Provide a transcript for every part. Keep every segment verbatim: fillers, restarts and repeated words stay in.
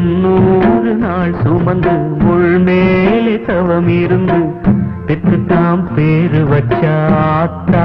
முன்னூறு நாள் சுமந்து முள் மேலே தவம் இருந்து பெற்றுத்தாம் பேரு வச்சாத்தா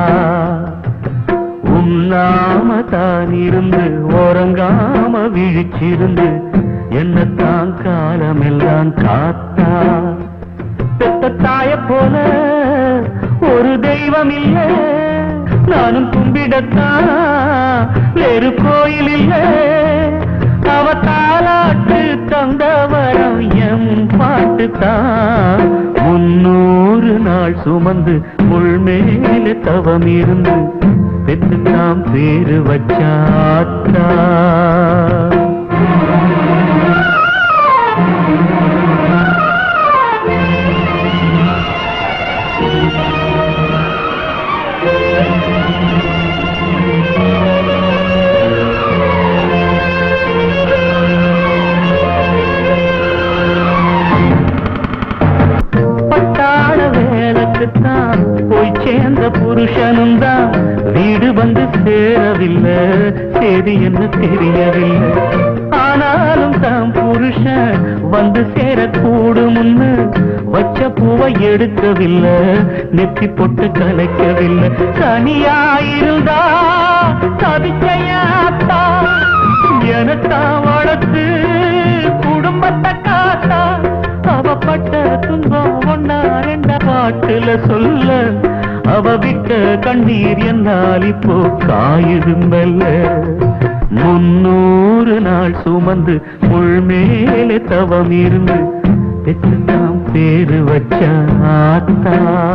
உண்ணாம தான் இருந்து உறங்காம விழிச்சிருந்து என்னத்தான் காலமெல்லாம் காத்தா பெத்த தாய போல ஒரு தெய்வம் இல்ல நானும் கும்பிடத்தான் வேறு கோயில் இல்ல அவ தாலாட்டு தந்தவரம் எம் பாட்டுத்தான் முன்னூறு நாள் சுமந்து முள் மேலே தவம் இருந்து பெற்று தாம் பேரு வச்சாத்தா போய் சேர்ந்த புருஷனும் தான் வீடு வந்து சேரவில்லை சேதி என்ன தெரியவில்லை ஆனாலும் தான் புருஷன் வந்து சேரக்கூடும்னு வச்ச பூவை எடுக்கவில்லை நெத்தி பொட்டு கலைக்கவில்லை தனியாயிருந்தா தவிக்கையாத்தா எனத்தான் வளர்த்து குடும்பத்தை காத்தா அவப்பட்ட துன்பம் ஒன்னா ரெண்ட பாட்டுல சொல்ல அவ விட்ட கண்ணீர் என்னால் இப்போ காயுதும்பல்ல முன்னூறு நாள் சுமந்து முள் மேலே தவம் இருந்து பெற்றுத்தாம் பேரு வச்சாத்தா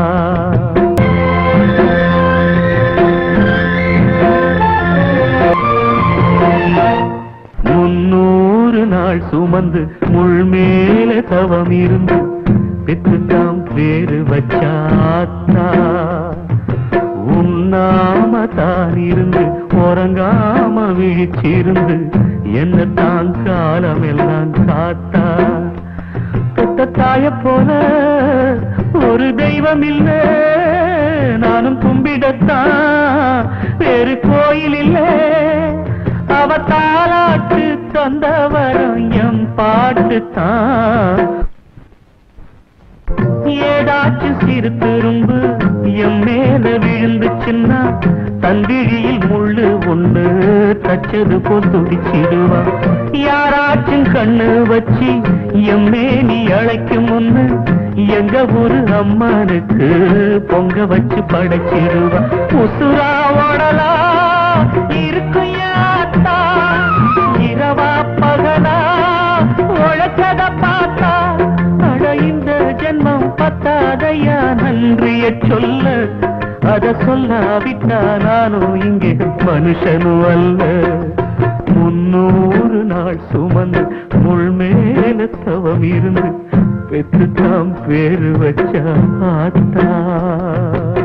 முன்னூறு நாள் சுமந்து முள் மேலே தவம் இருந்து பெற்றுத்தாம் பேரு வச்சாத்தா உண்ணாம தான் இருந்து உறங்காம விழிச்சிருந்து என்னத்தான் காலமெல்லாம் காத்தா பெத்த தாய போல ஒரு தெய்வம் இல்ல நானும் கும்பிடத்தான் வேறு கோயில் இல்ல அவ தாலாட்டு தந்தவரம் எம் பாட்டுத்தான் ஏதாச்சும் சிறு திரும்பு எம் மேல விழுந்துச்சுன்னா தந்திழியில் முள்ளு ஒண்ணு தச்சது போல் துடிச்சிடுவா யாராச்சும் கண்ணு வச்சு எம் மேனி அழைக்கும் முன்னு எங்க ஊரு அம்மனுக்கு பொங்க வச்சு படைச்சிடுவா உசுரா ஓடலா இருக்கும் யாத்தா இரவா பகலா உழைச்சத பார்த்தா அட இந்த ஜென்மம் பத்தாதையா நன்றிய சொல்ல அத சொல்லாவிட்டா நானும் இங்கே மனுஷனும் அல்ல முன்னூறு நாள் சுமந்து முள் மேல தவம் இருந்து பெற்றுத்தாம் பேரு வச்சா ஆத்தா